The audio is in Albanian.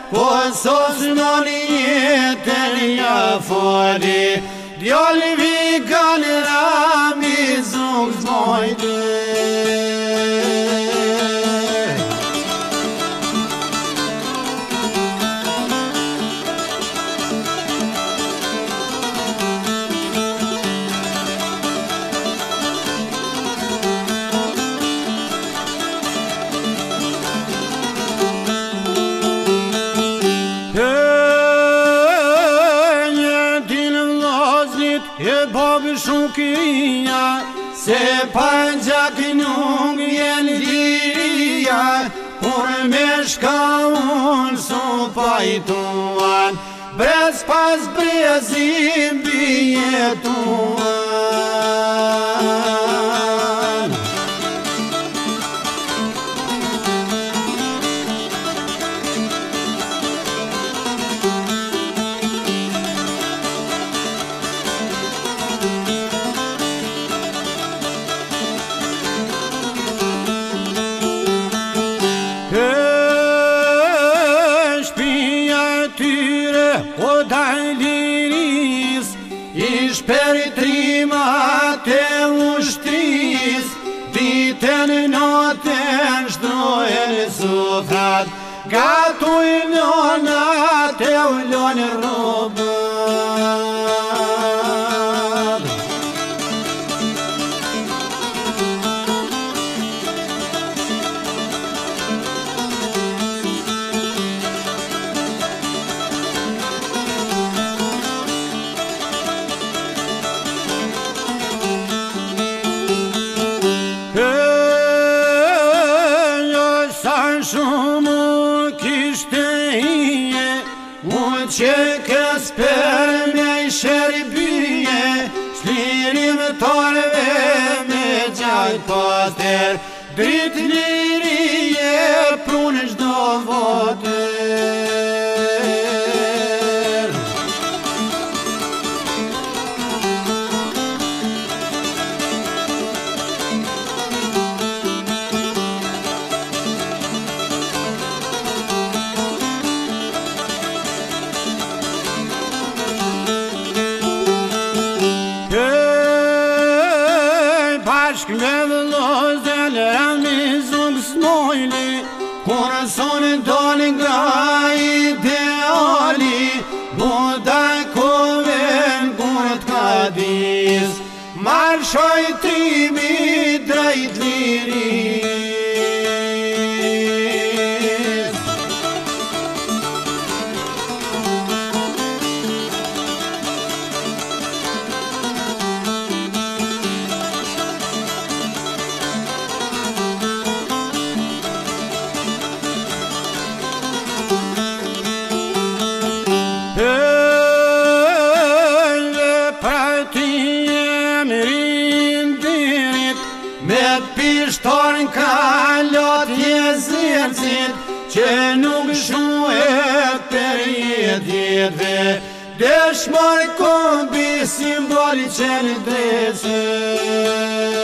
po sos në jetën ja fali, djali vikan rami zuk zmojtë. E babë shukia, se pa gjak nuk vjen liria, kur me shka unë su pajtuan, brez pas brezim bijetuan. O daliris, ish për trimat e ushtris, ditën notën shdojën sufrat, gatuj nonat e ullon robët. Shumë kishte hije, që kës për me i shërbije, shlirim torve me gjajt paster, dritë lirije prunë shdo voter. Bashk me vëllozën rami zuk smojli, kur sonë doli nga ideali, budaj koven kur t'ka dis, marshoj trimi drejt liris. Me pishtorën kalot jezirëzit, që nuk shuhet për jetëve, dëshmoj kombi simboli që në dresë.